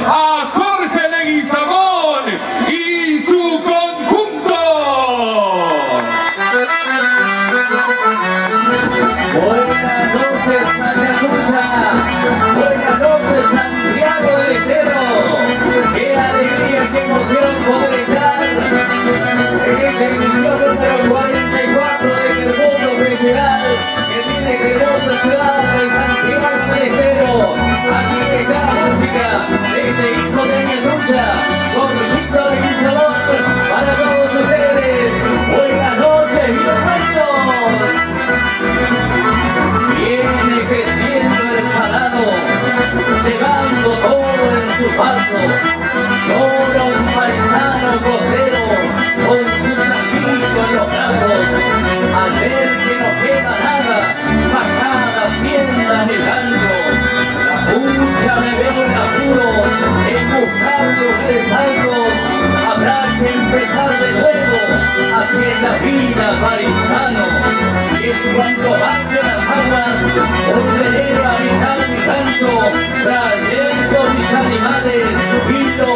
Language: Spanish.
a Jorge Leguizamón y su conjunto. Buenas noches, Ayacucho. Buenas noches, Santiago del Estero. Qué alegría, qué emoción poder estar en esta edición número 44 del hermoso festival que tiene la hermosa ciudad de Santiago del Estero. Aquí está la música de este hijo de Ayacucho, Jorgito Leguizamón, para todos ustedes. Buenas noches, bienvenidos. Viene creciendo el salado, llevando todo en su paso. Llora un paisano costero con su changuito en los brazos. Al ver que no queda nada, bajada hacienda en el gancho. La pucha me veo en apuros, en buscar lugares altos. Habrá que empezar de nuevo, así es la vida paisano. Y en cuanto bajen las aguas, volveré a habitar mi rancho, trayendo mis animales y los